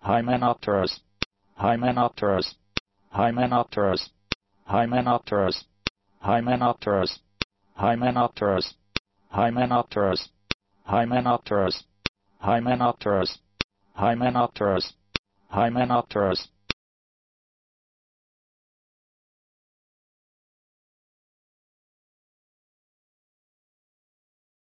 hymenopterous, hymenopterous, hymenopterous, hymenopterous, hymenopterous, hymenopterous, hymenopterous, hymenopterous, hymenopterous, hymenopterous, hymenopterous,